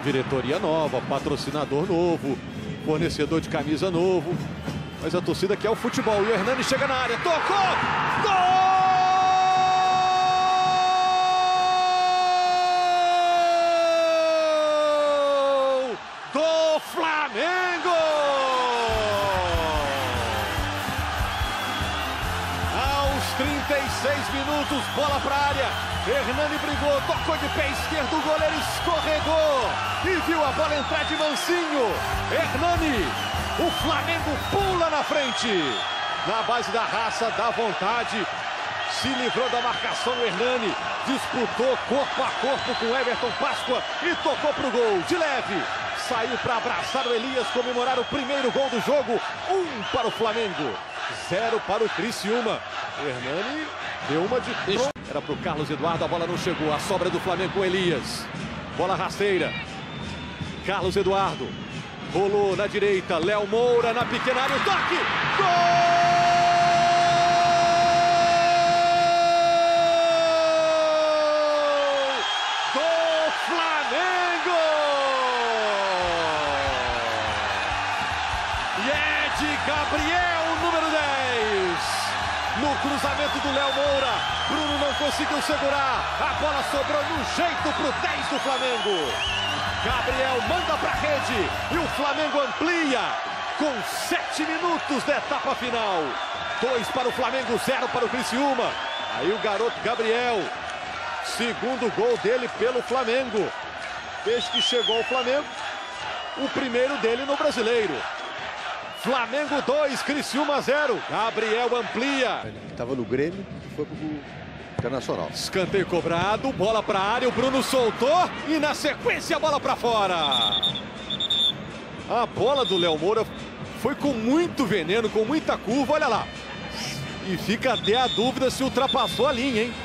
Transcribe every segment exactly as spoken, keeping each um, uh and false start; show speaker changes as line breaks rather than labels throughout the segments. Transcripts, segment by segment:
Diretoria nova, patrocinador novo, fornecedor de camisa novo. Mas a torcida quer o futebol. E o Hernani chega na área, tocou! Gol! Do Flamengo! Aos trinta e seis minutos, bola para a área. Hernani brigou, tocou de pé esquerdo, o goleiro escorregou e viu a bola entrar de mansinho. Hernani, o Flamengo pula na frente. Na base da raça, da vontade, se livrou da marcação. O Hernani disputou corpo a corpo com Everton Páscoa e tocou para o gol, de leve. Saiu para abraçar o Elias, comemorar o primeiro gol do jogo. Um para o Flamengo, zero para o Criciúma. Hernani deu uma de tronco. Era para o Carlos Eduardo, a bola não chegou. A sobra do Flamengo com Elias. Bola rasteira. Carlos Eduardo. Rolou na direita. Léo Moura na pequena área. O toque! Gol! Do Flamengo! E é de Gabriel, número dez. No cruzamento do Léo Moura, Bruno não conseguiu segurar. A bola sobrou no jeito para o dez do Flamengo. Gabriel manda para a rede e o Flamengo amplia com sete minutos da etapa final. Dois para o Flamengo, zero para o Criciúma. Aí o garoto Gabriel, segundo gol dele pelo Flamengo. Desde que chegou ao Flamengo, o primeiro dele no Brasileiro. Flamengo dois, Criciúma zero. Gabriel amplia.
Estava no Grêmio, foi pro Internacional.
Escanteio cobrado, bola para a área, o Bruno soltou e na sequência a bola para fora. A bola do Léo Moura foi com muito veneno, com muita curva, olha lá. E fica até a dúvida se ultrapassou a linha, hein?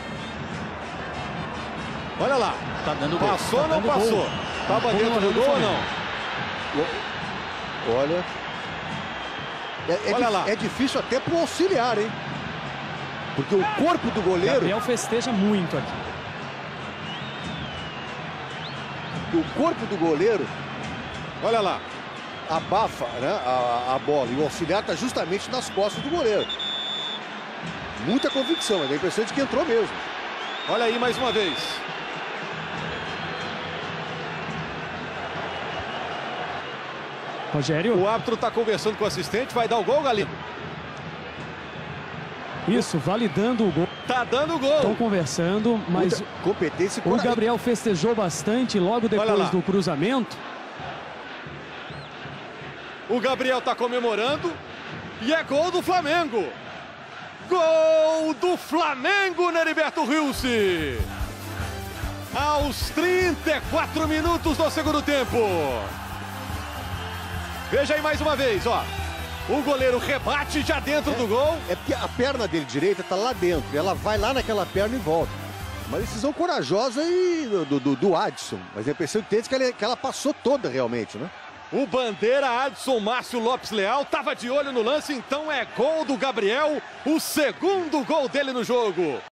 Olha lá.
Tá dando gol.
Passou ou
tá
não passou?
Gol.
Tava dentro do gol ou não?
Olha... É, é,
Olha
di
lá.
É difícil até pro auxiliar, hein? Porque o corpo do goleiro...
Gabriel festeja muito aqui.
O corpo do goleiro...
Olha lá.
Abafa, né, a, a bola. E o auxiliar tá justamente nas costas do goleiro. Muita convicção, mas dá a impressão de que entrou mesmo.
Olha aí mais uma vez.
Rogério.
O árbitro está conversando com o assistente, vai dar o gol, Galindo?
Isso, validando o gol.
Tá dando gol.
Estão conversando, mas
Muita competência.
o Gabriel festejou bastante logo depois do cruzamento.
O Gabriel tá comemorando e é gol do Flamengo. Gol do Flamengo, Heriberto Rilse. Aos trinta e quatro minutos do segundo tempo. Veja aí mais uma vez, ó. O goleiro rebate já dentro
é,
do gol.
É porque a perna dele direita tá lá dentro. E ela vai lá naquela perna e volta. Uma decisão corajosa e do, do, do Adson. Mas a impressão que tem é que ela, que ela passou toda realmente, né?
O bandeira Adson Márcio Lopes Leal estava de olho no lance, então é gol do Gabriel. O segundo gol dele no jogo.